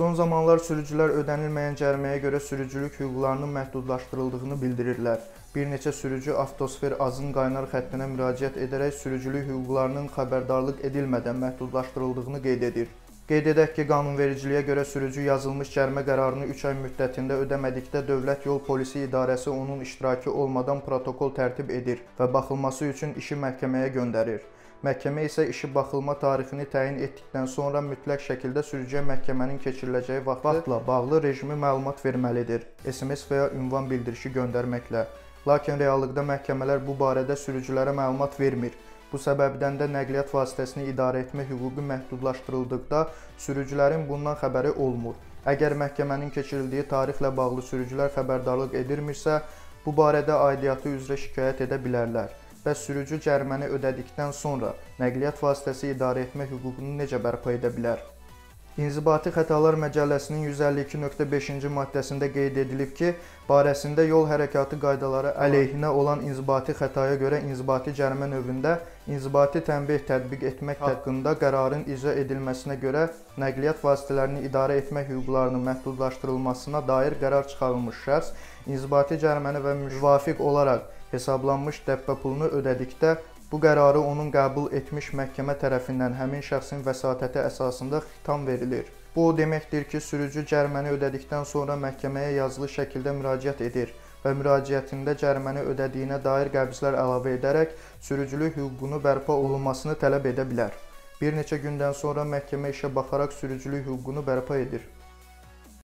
Son zamanlar sürücülər ödənilməyən cəriməyə görə sürücülük hüquqlarının məhdudlaşdırıldığını bildirirlər. Bir neçə sürücü Avtosfer Azın qaynar xəttinə müraciət edərək sürücülük hüquqlarının xəbərdarlıq edilmədən məhdudlaşdırıldığını qeyd edir. Qeyd edək ki, qanunvericiliyə görə sürücü yazılmış cərimə qərarını 3 ay müddətində ödəmədikdə Dövlət Yol Polisi İdarəsi onun iştirakı olmadan protokol tərtib edir və baxılması üçün işi məhkəməyə göndərir. Məhkəmə isə işi baxılma tarixini təyin etdikdən sonra mütləq şəkildə sürücüyə məhkəmənin keçiriləcəyi vaxtla bağlı rejimi məlumat verməlidir, SMS və ya ünvan bildirişi göndərməklə. Lakin reallıqda məhkəmələr bu barədə sürücülərə məlumat vermir. Bu səbəbdən də nəqliyyat vasitəsini idarə etmə hüququ məhdudlaşdırıldıqda sürücülərin bundan xəbəri olmur. Əgər məhkəmənin keçirildiyi tarixlə bağlı sürücülər xəbərdarlıq edilmirsə, bu barədə aidiyyatı üzrə şikayət edə bilərlər. Bəs sürücü cəriməni ödədikdən sonra nəqliyyat vasitəsi idarə etmə hüququnu necə bərpa edə bilər? İnzibati Xətalar Məcəlləsinin 152.5-ci maddəsində qeyd edilib ki, barəsində yol hərəkatı qaydaları əleyhinə olan inzibati xətaya görə inzibati cərimə növündə inzibati tənbeh tətbiq etmək haqqında qərarın icra edilməsinə görə nəqliyyat vasitələrini idarə etmə hüquqlarının məhdudlaşdırılmasına dair qərar çıxarılmış şəxs inzibati cəriməni və müvafiq olaraq hesablanmış dəbbə pulunu ödədikdə bu qərarı onun qəbul etmiş məhkəmə tərəfindən həmin şəxsin vəsatəti əsasında xitam verilir. Bu o deməkdir ki, sürücü cəriməni ödədikdən sonra məhkəməyə yazılı şəkildə müraciət edir və müraciətində cəriməni ödədiyinə dair qəbzlər əlavə edərək sürücülük hüququnu bərpa olunmasını tələb edə bilər. Bir neçə gündən sonra məhkəmə işə baxaraq sürücülük hüququnu bərpa edir.